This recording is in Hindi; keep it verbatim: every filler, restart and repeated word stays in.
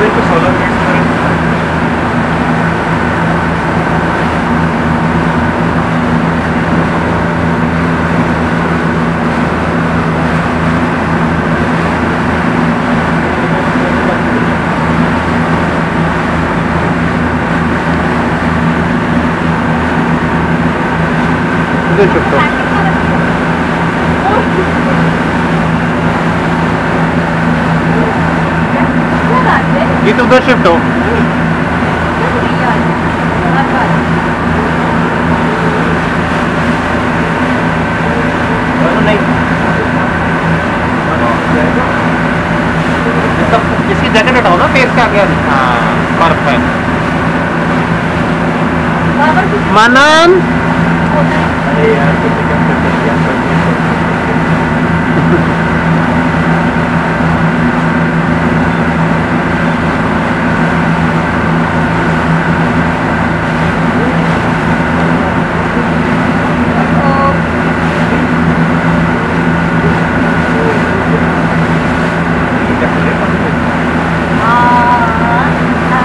इधर शिफ्ट हो, ये तो उधर शिफ्ट हो। नहीं, इसकी जैकेट हटाओ ना, फेस के आगे। हाँ परफेक्ट। मनन अरे यार